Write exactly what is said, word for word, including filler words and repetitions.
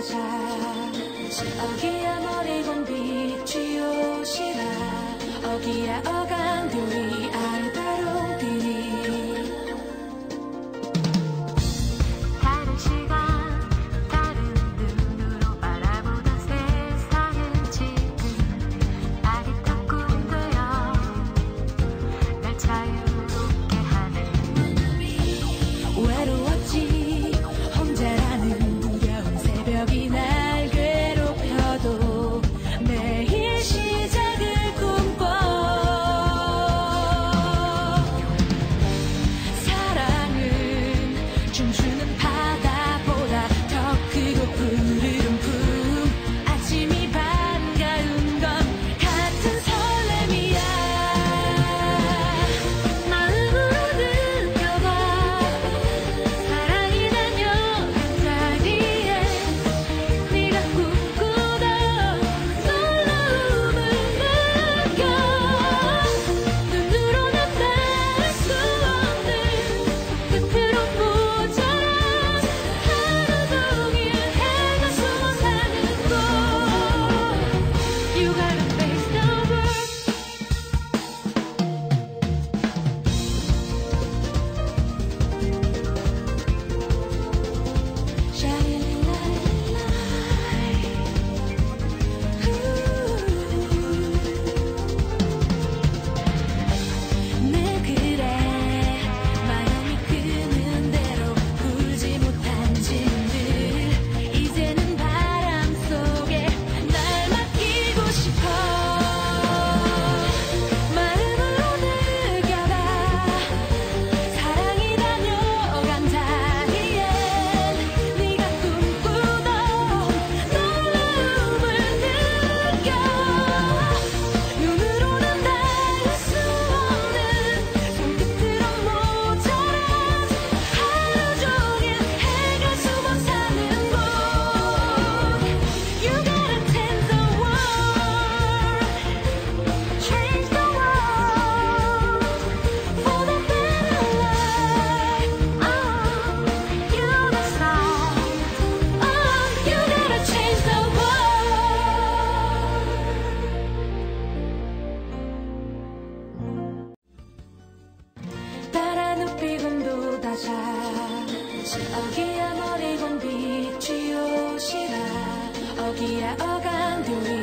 다자 어기야 머리곤 빛쥐옷이라 어기야 어간들이 아이다롱들이 다른 시간 다른 눈으로 바라보던 세상은 지금 아리따 꿈되어 날 자유롭게 하네. 외로웠지 혼자라는 두려운 새벽이 날 괴롭혀도 매일 시작을 꿈꿔 사랑은 춤추는 바다보다 더 크고 푸르른 품 아침이 반가운 건 같은 설렘이야. 마음으로 느껴봐 사랑이 다녀간 자리에 네가 꿈꾸던 놀라움을 느껴. 눈으로는 닿을 수 없는 끝으로 모자란 하루 종일 해가 숨어 사는 곳. You gotta face the world. Shining light. 늘 그래 마음이 크는 대로 풀지 못한 짐들 이제는 바람 속에 날 맡기고 싶어. 마음으로 느껴봐 사랑이 다녀간 자리엔 네가 꿈꾸던 놀라움을 느껴. 눈으로는 닿을 수 없는 손끝으로 모자란 하루 종일 해가 숨어 사는 곳. You gotta change the world, change the world for the better life. Oh, you're the star. Oh, you gotta change the world. 따라 눕히곤 돋아자 어기야 머리곤 빛쥐옷이라 어기야 어간들이